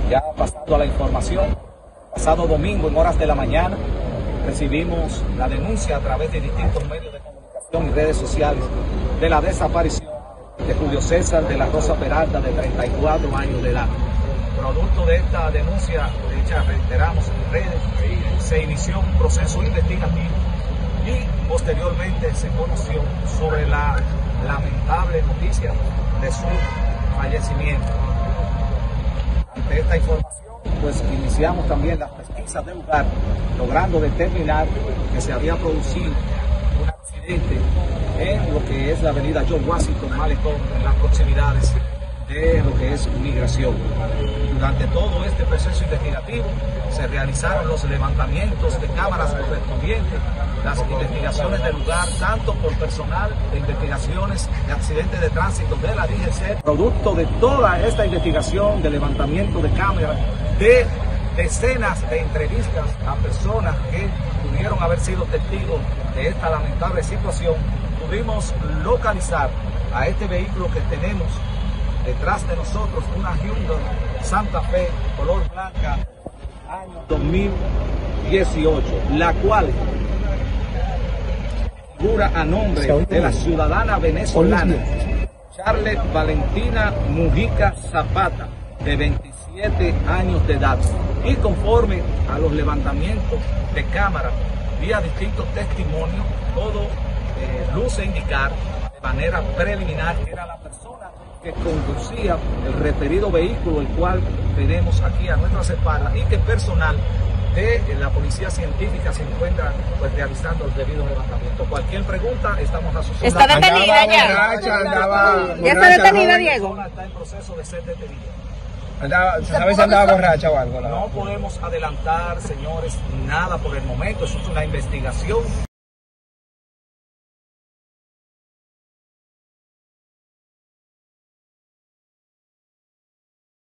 Ya pasando a la información, pasado domingo en horas de la mañana recibimos la denuncia a través de distintos medios de comunicación y redes sociales de la desaparición de Julio César de la Rosa Peralta, de 34 años de edad. Producto de esta denuncia, hecha reiteramos en redes, se inició un proceso investigativo y posteriormente se conoció sobre la lamentable noticia de su fallecimiento. Ante esta información, pues iniciamos también las pesquisas del lugar, logrando determinar que se había producido un accidente en lo que es la avenida George Washington Malecón, en las proximidades de lo que es migración. Durante todo este proceso investigativo se realizaron los levantamientos de cámaras correspondientes, las investigaciones del lugar, tanto por personal de investigaciones de accidentes de tránsito de la DGC. Producto de toda esta investigación de levantamiento de cámaras, de decenas de entrevistas a personas que pudieron haber sido testigos de esta lamentable situación, pudimos localizar a este vehículo que tenemos detrás de nosotros, una Hyundai Santa Fe color blanca, año 2018, la cual figura a nombre de la ciudadana venezolana Charlet Valentina Mujica Zapata, de 27 años de edad, y conforme a los levantamientos de cámara vía distintos testimonios, todo luce indicar de manera preliminar que era la persona que conducía el referido vehículo, el cual tenemos aquí a nuestras espaldas, y que personal de la policía científica se encuentra pues realizando el debido levantamiento. Cualquier pregunta, estamos a sus órdenes. ¿Está detenida ya? ¿Ya está detenida, Diego? Está en proceso de ser detenida. ¿Sabes si andaba borracha o algo? No podemos adelantar, señores, nada por el momento. Eso es una investigación.